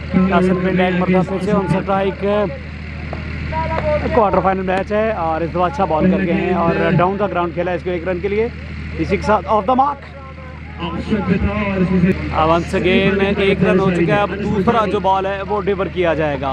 हसन पेंडा एक मरतबा फिर से on strike. Quarter final match है और इस दफा अच्छा बॉल कर गए हैं और डाउन द ग्राउंड खेला इसको 1 रन के लिए। इसी के साथ off the mark. Once again 1 run हो चुका है। अब दूसरा जो बॉल है वो डिलीवर किया जाएगा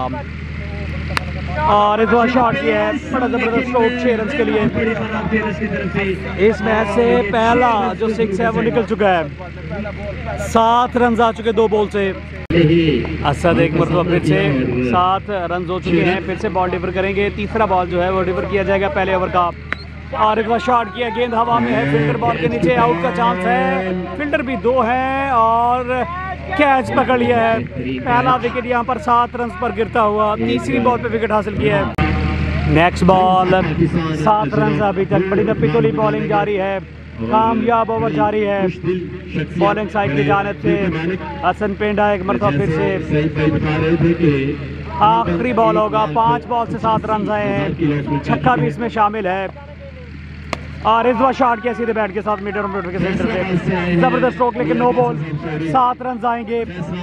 और इस बार शॉट किया है, बड़ा जबरदस्त स्ट्रोक 6 रन के लिए। इस मैच से पहला जो 6 है वो निकल चुका है। 7 रन आ चुके 2 बॉल से। असद एक मरतबा फिर से 7 रन हो चुके हैं। फिर से बॉल डिलीवर करेंगे। तीसरा बॉल जो है वो डिलीवर किया जाएगा पहले ओवर का और एक बार शॉट किया, गेंद हवा में है, फील्डर बॉल के नीचे, आउट का चांस है। फील्डर भी 2 हैं और कैच पकड़ लिया है। पहला विकेट यहाँ पर 7 रन पर गिरता हुआ। तीसरी बॉल पे विकेट हासिल किया है। नेक्स्ट बॉल 7 रन अभी तक। बड़ी पितौली बॉलिंग जारी है, कामयाब ओवर जारी है बॉलिंग साइड की जानिब से। हसन पेंडा एक मरतबा फिर से आखिरी बॉल होगा। 5 बॉल से 7 रन आए हैं, छक्का भी इसमें शामिल है और इस बार शॉट किया सीधे बैट के साथ मीटर के सेंटर पे। जबरदस्त स्ट्रोक लेकिन नो बॉल। 7 रन आएंगे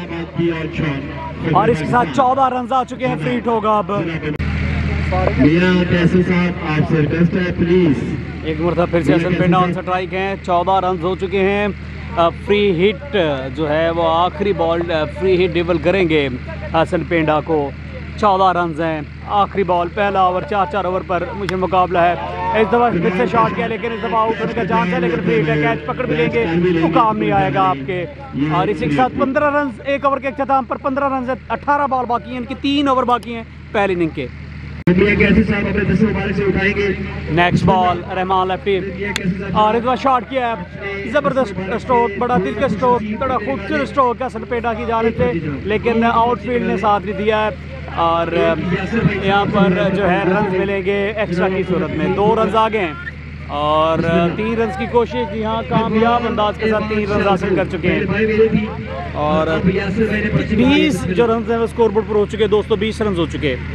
और इसके साथ 14 रन आ चुके हैं। फ्री हिट होगा अब। एक मरतबा फिर से हसन पेंडा ऑन स्ट्राइक हैं। 14 रन हो चुके हैं। फ्री हिट जो है वो आखिरी बॉल फ्री हिट डिलीवर करेंगे हसन पेंडा को। 14 रन हैं, आखिरी बॉल, पहला ओवर। 4 ओवर पर मुझे मुकाबला है। इस दफ़ा फिर से शॉट किया लेकिन इस दफ़ा आउट होने का चांस है, लेकिन फ्री हिट है, कैच पकड़ भी लेंगे तो काम नहीं आएगा आपके। और इसी के साथ 15 रन 1 ओवर के अख्ताम पर। 15 रन से 18 बॉल बाकी हैं, इनकी 3 ओवर बाकी हैं पहली इनिंग के। नेक्स्ट बॉल रहमान लेफ्टी और इस बार शॉट किया है, जबरदस्त स्ट्रोक, बड़ा दिलकश स्ट्रोक, बड़ा खूबसूरत स्ट्रोक हसन पेंडा की जानिब से, लेकिन आउटफील्ड ने साथ नहीं दिया है और यहाँ पर जो है रन मिलेंगे एक्स्ट्रा की सूरत में। 2 रन आ गए हैं और 3 रन की कोशिश जी हाँ कामयाब अंदाज के साथ 3 रन हासिल कर चुके हैं और 20 जो रन हैं वो स्कोर बोर्ड पर हो चुके हैं दोस्तों। 20 रन हो चुके हैं।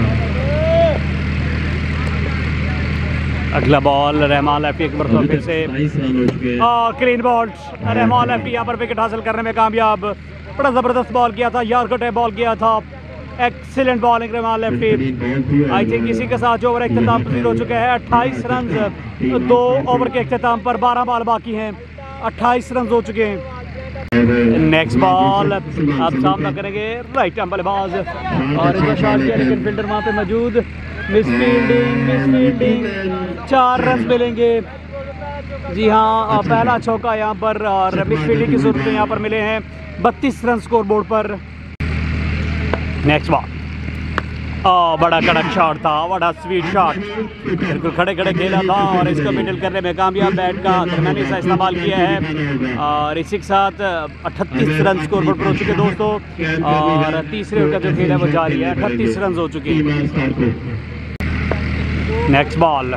अगला बॉल रहमान लेफ्टी एक मरतबा फिर से क्लीन बॉल। रहमान लेफ्टी यहाँ पर विकेट हासिल करने में कामयाब। बड़ा ज़बरदस्त बॉल किया था, यार्कर बॉल किया था, excellent bowling Rahman lefty. I think इसी के साथ जो ओवर अख्ताम पसीर हो चुका है। 28 रन 2 ओवर के अख्ताम पर। 12 बॉल बाकी हैं, 28 रन हो चुके हैं। नेक्स्ट बॉल आप सामना करेंगे राइट आर्म बल्लेबाज और इसका शॉट किया लेकिन फील्डर वहाँ पे मौजूद। मिस फील्डिंग 4 रन मिलेंगे जी हाँ। पहला चौका यहाँ पर और मिस फील्डिंग की सूरत में यहाँ पर मिले हैं 32 रन स्कोर बोर्ड पर। नेक्स्ट बॉल बड़ा कड़क शॉट था, बड़ा स्वीट शॉट, बिल्कुल खड़े खड़े खेला था और इसको मिडल करने में कामयाब बैट का दरमियानी सा इस्तेमाल किया है और इसी के साथ 38 रन स्कोर बोर्ड पर हो चुके दोस्तों और तीसरे ओवर का जो खेल है वो जारी है। 38 रन हो चुके हैं। नेक्स्ट बॉल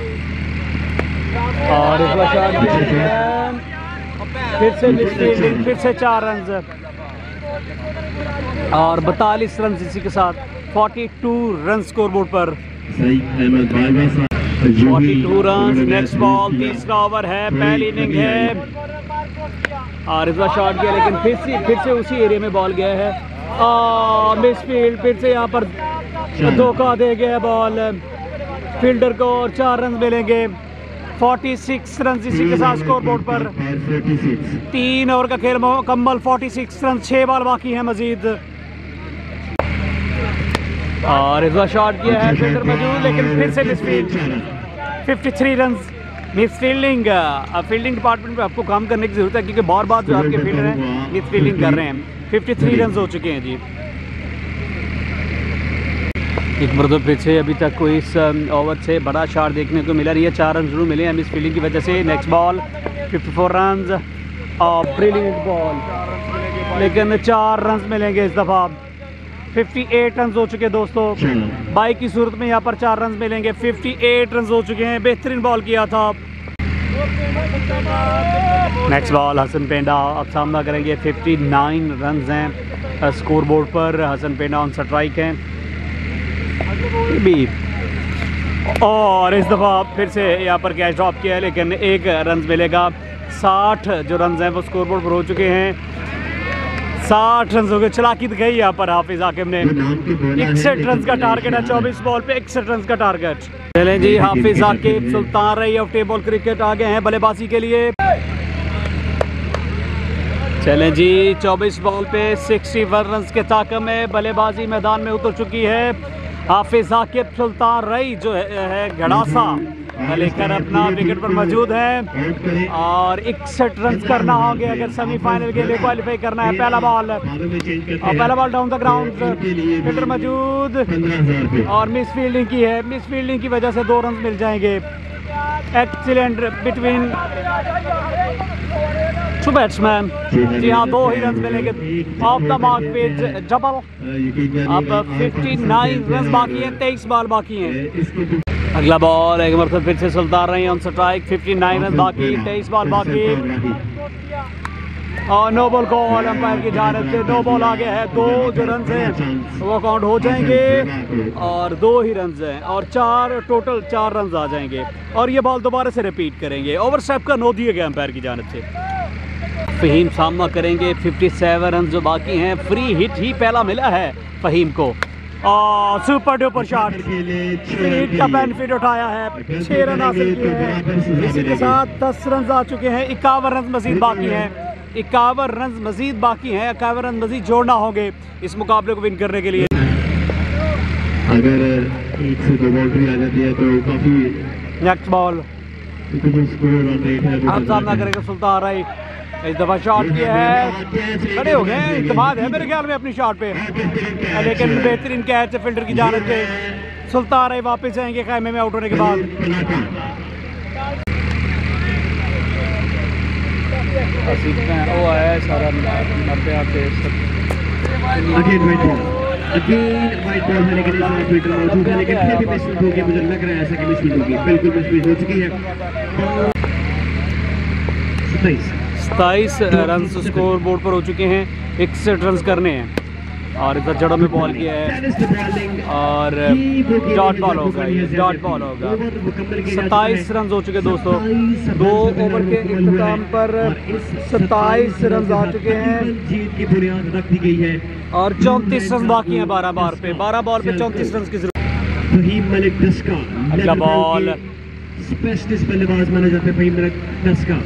और इस बार शॉट फिर से मिसफील्डिंग, फिर से 4 रन और 42 रन इसी के साथ 42 रन स्कोर बोर्ड पर। 42 रन। नेक्स्ट बॉल, तीसरा ओवर है, पहली इनिंग है और इस बार शॉट किया लेकिन फिर से उसी एरिया में बॉल गया है। मिसफील्ड, फिर से यहाँ पर धोखा दे गया बॉल फील्डर को और 4 रन मिलेंगे। 46 रन इसी के साथ स्कोर बोर्ड पर। 3 ओवर का खेल मुकम्मल। 46 रन, 6 बॉल बाकी हैं मजीद और इस बार शॉट किया है, फील्डर मौजूद लेकिन फिर से misfield. 53 run. Misfielding, fielding department में आपको काम करने की जरूरत है क्योंकि बार बार जो आपके फील्डर हैं मिसफील्डिंग कर रहे हैं। 53 रन हो चुके हैं जी। एक मरतबा फिर से अभी तक कोई इस ओवर से बड़ा शॉट देखने को मिला नहीं है। 4 रन जरूर मिले हैं मिस फील्डिंग की वजह से। नेक्स्ट बॉल 54 रन और ब्रिलियंट बॉल लेकिन 4 रन मिलेंगे इस दफ़ा। 58 रन हो चुके दोस्तों। बाइक की सूरत में यहाँ पर 4 रन मिलेंगे। 58 रन हो चुके हैं, बेहतरीन बॉल किया था। नेक्स्ट बॉल हसन पेंडा अब सामना करेंगे। 59 रन हैं स्कोर बोर्ड पर। हसन पेंडा ऑन स्ट्राइक हैं भी और इस दफ़ा फिर से यहाँ पर कैच ड्रॉप किया है लेकिन 1 रन मिलेगा। 60 जो रन हैं वो स्कोर बोर्ड पर हो चुके हैं। 60 रन हो गए। चलाकी दिखाई यहाँ पर हाफिज आकिब ने। 61 रन का टारगेट है 24 बॉल पे 61 रन का टारगेट। चलें जी, हाफिज आकिब सुल्तान रई ऑफ टेबल क्रिकेट आगे हैं बल्लेबाजी के लिए। चलें जी, 24 बॉल पे 61 रन के ताकत में बल्लेबाजी मैदान में उतर चुकी है। हाफिज आकिब सुल्तान रई जो है घड़ासा लेकर अपना विकेट पर मौजूद है और 61 रन करना होंगे अगर सेमीफाइनल के लिए क्वालिफाई करना है। पहला ball down the ground, fielder मौजूद और मिस फील्डिंग की है। मिस फील्डिंग की वजह से 2 रन मिल जाएंगे। Excellent between two batsman. जी हाँ, 2 ही रन मिलेंगे। ऑफ द मार्क पे डबल। अब 59 रन बाकी हैं, 23 बॉल बाकी हैं। अगला बॉल एक मरतबा फिर से सुल्तान रही ऑन स्ट्राइक। 59 रन बाकी, 23 बॉल बाकी और नो बॉल कॉल अंपायर की जानिब से। 2 बॉल आगे है, 2 जो रन हैं वो काउंट हो जाएंगे और 2 ही रन हैं और 4 टोटल 4 रन आ जाएंगे और ये बॉल दोबारा से रिपीट करेंगे। ओवर स्टेप का नो दिया गया अंपायर की जानिब से। फहीम सामना करेंगे। 57 रन जो बाकी हैं। फ्री हिट ही पहला मिला है फहीम को और सुपर डुपर शॉट का बेनिफिट उठाया है। 6 रन हासिल किए हैं। इसी के साथ 10 रन आ चुके हैं। 51 रन मजीद बाकी हैं। 51 रन मजीद बाकी हैं। 51 रन मजीद जोड़ना होंगे इस मुकाबले को विन करने के लिए। अगर 1 से 2 बाउंड्री आ जाती है तो काफी। नेक्स्ट बॉल अब सामना करेगा सुल्तान रई। इस दफा शॉट किया है, खड़े हो गए। इत्मीनान है मेरे ख्याल में अपनी शॉट पे, लेकिन बेहतरीन कैच है फील्डर की जानिब से। सुल्तान रई वापस जाएंगे खैमे में आउट होने के बाद। वो है सारा वाइट बॉल है लेकिन फील्डर मौजूद है, लेकिन फिर भी मिसफील्ड होगी। मुझे लग रहा है ऐसा कि मिसफील्ड होगी, बिल्कुल मिसफील्ड हो चुकी है। 27 रन स्कोर बोर्ड पर हो चुके हैं। 61 रन करने हैं और इधर जड़ों में बॉल किया है और डॉट बॉल होगा। डॉट बॉल होगा। 27 रन हो चुके दोस्तों। 2 ओवर के इख्तिताम पर 27 रन आ चुके हैं। जीत की बुनियाद रख दी गई है और 34 रन बाकी हैं। 12 बॉल पे 34 रन की जरूरत। फहीम मलिक दस्का अगला बॉल स्पेशलिस्ट बल्लेबाज माना जाता है फहीम मलिक दस्का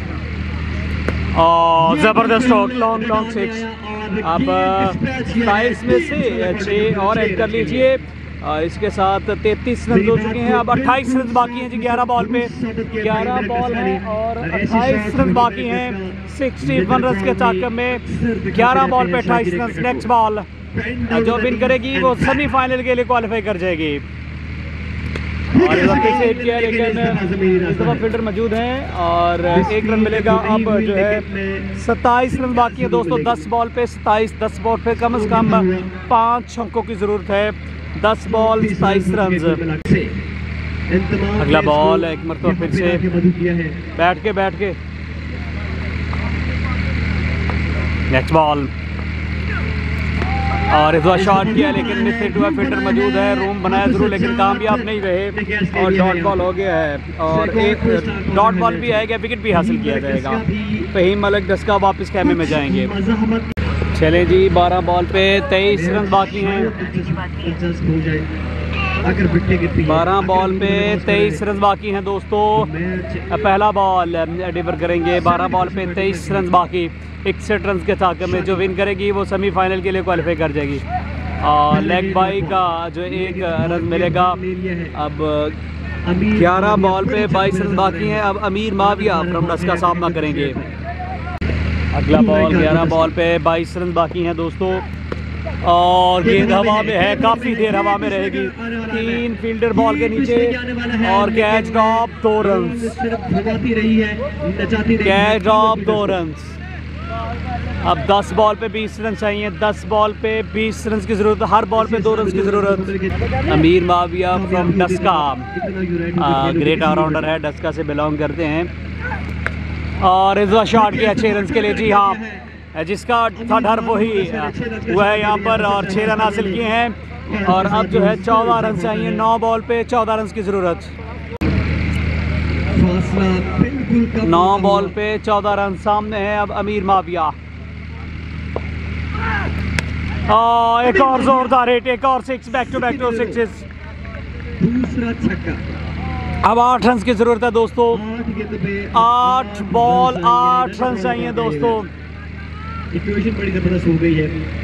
और जबरदस्त शॉट, लॉन्ग 6। अब 27 में से 6 और ऐड कर लीजिए और इसके साथ 33 रन हो चुके हैं। अब 28 रन बाकी हैं जी। 11 बॉल पे 11 बॉल है और 28 रन बाकी हैं। 61 रन के ताकत में 11 बॉल पे 28 रन। नेक्स्ट बॉल जो विन करेगी वो सेमीफाइनल के लिए क्वालिफाई कर जाएगी। और इस वक्त से किया लेकिन इस दफा फील्डर मौजूद हैं और 1 रन मिलेगा। अब जो है 27 रन बाकी है दोस्तों। 10 बॉल पे 27, 10 बॉल पे कम से कम 5 छक्कों की जरूरत है। 10 बॉल 27 रन। अगला बॉल एक मरतबा फिर से बैठ के नेक्स्ट बॉल और इस बार शॉट किया लेकिन मिसफील्ड हुआ। फील्डर मौजूद है, रूम बनाया जरूर लेकिन कामयाब नहीं रहे और डॉट बॉल हो गया है और एक डॉट बॉल भी आएगा, विकेट भी हासिल किया जाएगा। फहीम मलिक दस्का वापस खेमे में जाएंगे। चले जी, 12 बॉल पे 23 रन बाकी हैं। 12 बॉल पे 23 रन बाकी हैं दोस्तों। पहला बॉल डिलीवर करेंगे। 12 बॉल पे 23 रन बाकी। 61 रन के ताकत में जो विन करेगी वो सेमीफाइनल के लिए क्वालिफाई कर जाएगी। और लेग बाई का जो 1 रन मिलेगा। अब 11 बॉल पे 22 रन बाकी हैं। अब अमीर माविया फ्रॉम डस का सामना करेंगे। अगला बॉल 11 बॉल पे 22 रन बाकी हैं दोस्तों और गेंद हवा में है, काफ़ी देर हवा में रहेगी। 3 फील्डर बॉल के नीचे और catch drop 2 run. Catch drop 2 run. अब 10 बॉल पे 20 रन चाहिए। 10 बॉल पे 20 रन की ज़रूरत। हर बॉल पे 2 रन की ज़रूरत। Aamir Muawiya from Daska great allrounder है, डस्का से बिलोंग करते हैं और इस बार शॉट किया 6 रन के लिए। जी हाँ, जिसका था डर वही हुआ है यहाँ पर और 6 रन हासिल किए हैं और अब जो है 14 रन चाहिए। 9 बॉल पे 14 रन की ज़रूरत। 9 बॉल पे 14 रन सामने है। अब अमीर माविया एक और जोरदार हिट, एक और 6 बैक टू बैक 6। दूसरा छक्का। अब 8 रन की जरूरत है दोस्तों। 8 गेंद पे 8 बॉल 8 रन चाहिए दोस्तों। इक्वेशन बड़ी जबरदस्त हो गई है।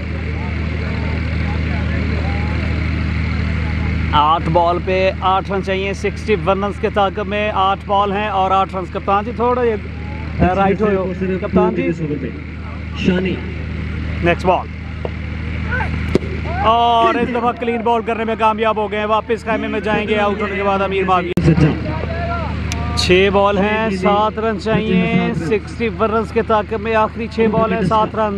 8 बॉल पे 8 रन चाहिए। 61 रन के ताकत में 8 बॉल हैं और 8 रन। कप्तान जी थोड़ा ये राइट हो कप्तान जी। शानी नेक्स्ट बॉल और इस दफा क्लीन बॉल करने में कामयाब हो गए हैं। वापस खेमे में जाएंगे आउट होने के बाद अमीर माविया। 6 बॉल हैं 7 रन चाहिए। 61 रन के ताकत में आखिरी 6 बॉल है 7 रन।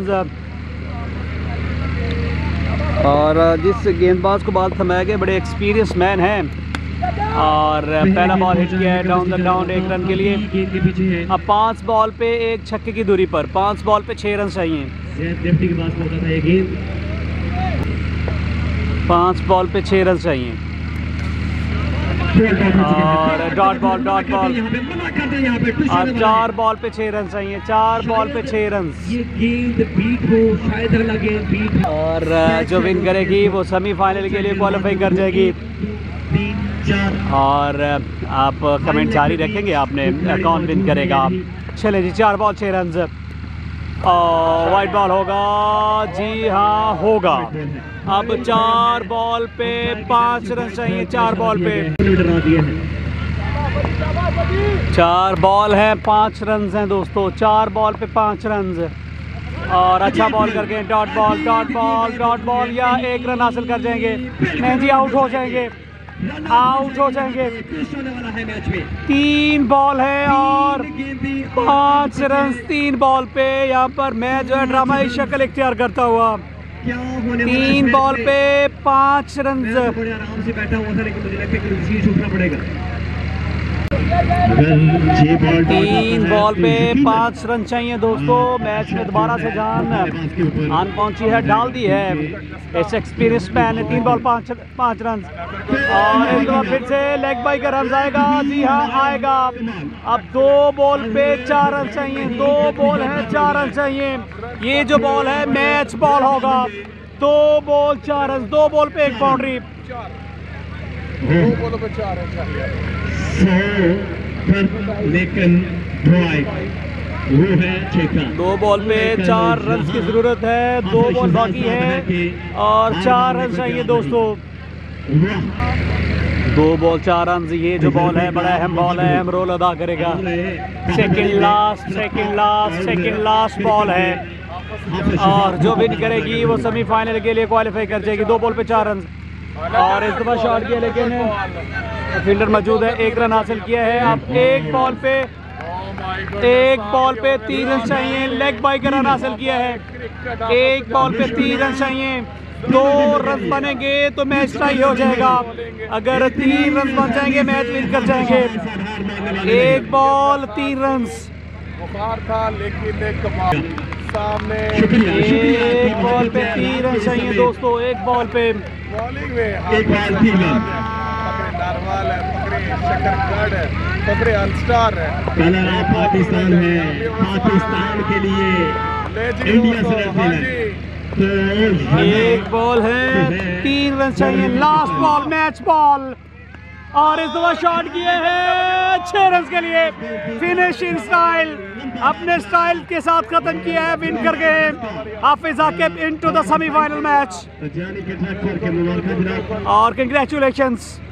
और जिस गेंदबाज को बाल थमाया गया बड़े एक्सपीरियंस मैन है और पहला बॉल हिट किया है डाउन द ग्राउंड 1 रन के लिए। अब 5 बॉल पे 1 छक्के की दूरी पर 5 बॉल पे 6 रन चाहिए। 5 बॉल पे 6 रन चाहिए और डॉट बॉल। अब 4 बॉल पे 6 रन चाहिए। 4 बॉल पे 6 रन। और जो विन करेगी वो सेमीफाइनल के लिए क्वालिफाई कर जाएगी। और आप कमेंट जारी रखेंगे आपने कौन विन करेगा। चले जी 4 बॉल 6 रन। वाइट बॉल होगा जी हाँ होगा। अब 4 बॉल पे 5 रन चाहिए। 4 बॉल पे 4 बॉल है 5 रन हैं दोस्तों। 4 बॉल पे 5 रन और अच्छा बॉल करके डॉट बॉल या 1 रन हासिल कर जाएंगे। नहीं जी आउट हो जाएंगे। 3 बॉल है और 5 रन 3 बॉल पे। यहाँ पर मैं जो है ड्रामाई शक्ल इख्तियार करता हुआ 3 बॉल पे 5 रन। आराम से बैठा हुआ था लेकिन मुझे लगता है कि उठना पड़ेगा। 3 बॉल पे 5 रन चाहिए दोस्तों। मैच में दोबारा से जान आन पहुंची है, डाल दी है इस एक्सपीरियंस मैन ने। 3 बॉल 5 रन और एक बार फिर से लेग बाई का रन आएगा जी हाँ आएगा। अब 2 बॉल पे 4 रन चाहिए। 2 बॉल है 4 रन चाहिए। ये जो बॉल है मैच बॉल होगा। 2 बॉल 4 रन। 2 बॉल पे 1 बाउंड्री। 2 बॉलों पे 4 रन चाहिए। लेकिन वो है छक्का। 2 बॉल पे 4 रन की जरूरत है। 2 बॉल बाकी है और 4 रन चाहिए दोस्तों। 2 बॉल 4 रन। ये जो बॉल है बड़ा अहम बॉल है, अहम रोल अदा करेगा। सेकंड लास्ट बॉल है और जो विन करेगी वो सेमीफाइनल के लिए क्वालिफाई कर जाएगी। 2 बॉल पे 4 रन और इस दफा शॉट किया लेकिन फील्डर मौजूद है। 1 रन हासिल किया है। अब 1 बॉल पे 3 रन चाहिए। लेग बाई का रन हासिल किया है। 1 बॉल पे 3 रन चाहिए। 2 रन बनेंगे तो मैच टाई हो जाएगा। अगर 3 रन बन जाएंगे मैच विन कर जाएंगे। 1 बॉल 3 रन। बुखार था लेकिन एक कमाल सामने। 1 बॉल पे 3 रन चाहिए दोस्तों। 1 बॉल पे बॉलिंग में नारवाल है, पकड़े शकरगढ़ है, पकड़े अलस्टार है। कलर ऑफ पाकिस्तान है। पाकिस्तान के लिए इंडिया से लड़ते हैं। 1 बॉल है 3 रन चाहिए। लास्ट बॉल मैच बॉल और इस दफा शॉट किए हैं 6 रन के लिए। फिनिशिंग स्टाइल अपने स्टाइल के साथ खत्म किया है। विन कर गए Hafiz Aqib into the semifinal match और कंग्रेचुलेशंस।